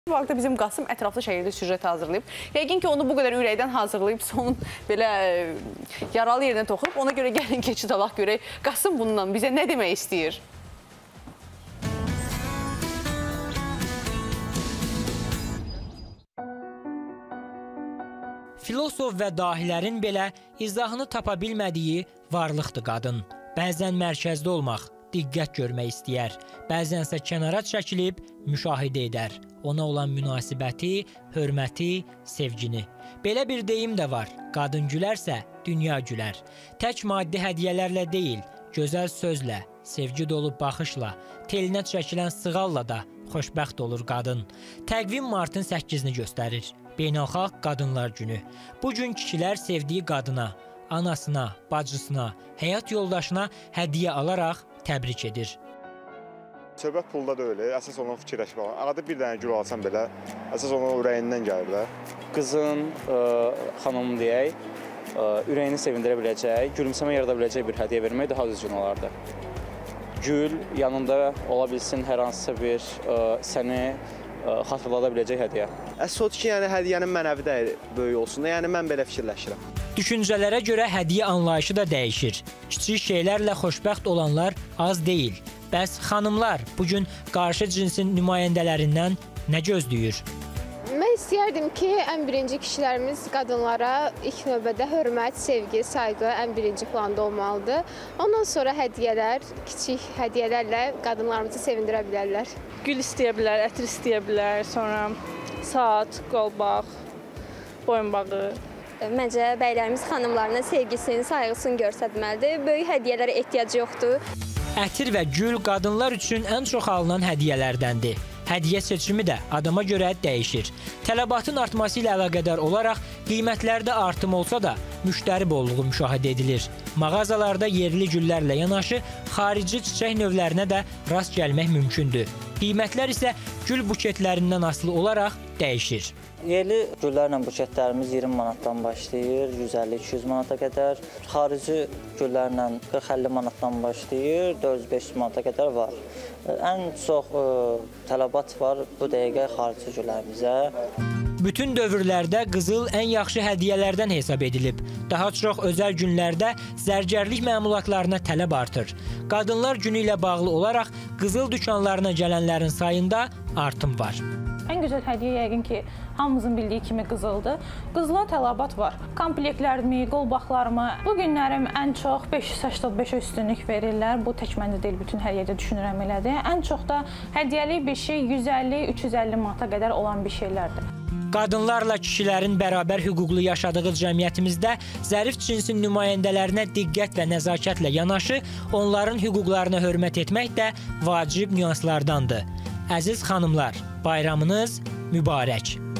Bu vaxtda bizim Qasım ətraflı şəkildə süjet hazırlayıb. Yəqin ki, onu bu qədər ürəkdən hazırlayıbsa, onun belə yaralı yerinə toxuyub. Ona görə gəlin keçid alaq görək. Qasım bundan bizə nə demək istəyir? Filosof və dahilərin belə izahını tapa bilmədiyi varlıqdır qadın. Bəzən mərkəzdə olmaq, diqqət görmək istəyər, bəzənsə kənara çəkilib müşahidə edər. Ona olan münasibəti, hörməti, sevgini. Belə bir deyim də var, qadın gülərsə, dünya gülər. Tək maddi hədiyyələrlə deyil, gözəl sözlə, sevgi dolu baxışla, telinə çəkilən sığalla da xoşbəxt olur qadın. Təqvim martın 8-ni göstərir, Beynəlxalq Qadınlar Günü. Bugün kişilər sevdiyi qadına, anasına, bacısına, həyat yoldaşına hədiyyə alaraq təbrik edir. Söhbət pulda da öyle, əsas onun fikirləşmək. Arada bir dənə gül alsan belə, əsas onun ürəyindən gəlir də. Qızın, xanımın deyək, ürəyini sevindirə biləcək, gülümsəmə yarada biləcək bir hədiyyə vermək daha düzgün olardı. Gül yanında ola bilsin hər hansısa bir səni xatırlada biləcək hədiyyə. Əsas odur ki, yəni hədiyyənin mənəvi dəyəri böyük olsun da, yəni mən belə fikirləşirəm. Düşüncələrə görə hədiyyə anlayışı da dəyişir. Kiçik şeylərlə xoşbəxt olanlar az deyil. Bəs xanımlar bugün qarşı cinsin nümayəndələrindən nə gözləyir? Mən istəyərdim ki, ən birinci kişilərimiz qadınlara ilk növbədə hörmət, sevgi, sayğı ən birinci planda olmalıdır. Ondan sonra hədiyyələr, kiçik hədiyyələrlə qadınlarımızı sevindirə bilərlər. Gül istəyə bilər, ətir istəyə bilər, sonra saat, qolbaq, boyunbağı. Məncə bəylərimiz xanımlarına sevgisini, sayğısını göstərməlidir. Böyük hədiyyələrə ehtiyac yoxdur. Ətir və gül qadınlar üçün ən çox alınan hədiyyələrdəndir. Hədiyyə seçimi də adama görə dəyişir. Tələbatın artması ilə əlaqədar olaraq qiymətlərdə artım olsa da müştəri bolluğu müşahidə edilir. Mağazalarda yerli güllərlə yanaşı xarici çiçək növlərinə də rast gəlmək mümkündür. Qiymətlər isə gül buketlərindən asılı olaraq dəyişir. Yerli güllərlə buketlərimiz 20 manatdan başlayır, 150-200 manata qədər. Xarici güllərlə 40-50 manatdan başlayır, 400-500 manata qədər var. Ən çox tələbat var bu dəqiqə xarici güllərimizə. Bütün dövrlərdə qızıl ən yaxşı hədiyyələrdən hesab edilib. Daha çox özəl günlərdə zərgərlik məmulatlarına tələb artır. Qadınlar günü ilə bağlı olaraq qızıl dükanlarına gələnlərin sayında artım var. Ən gözəl hədiyyə yəqin ki, hamımızın bildiyi kimi qızıldır. Qızıla tələbat var. Komplektlərimi, qolbaqlarımı bu günlərim ən çox 585-ə üstünlük verirlər. Bu tək məndə deyil, bütün hər yerdə düşünürəm elədir. Ən çox da hədiyyəlik bir şey 150-350 manata qədər olan bir şeylərdir. Qadınlarla kişilərin bərabər hüquqlu yaşadığı cəmiyyətimizdə zərif cinsin nümayəndələrinə diqqət və nəzakətlə yanaşı, onların hüquqlarına hörmət etmək də vacib nüanslardandır. Əziz xanımlar, bayramınız mübarək.